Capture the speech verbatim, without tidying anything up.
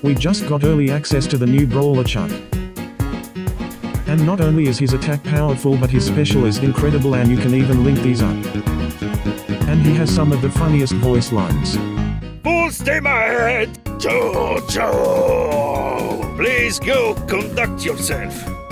We just got early access to the new Brawler Chuck. And not only is his attack powerful, but his special is incredible, and you can even link these up. And he has some of the funniest voice lines. Full steam ahead! Jojo! Please go conduct yourself.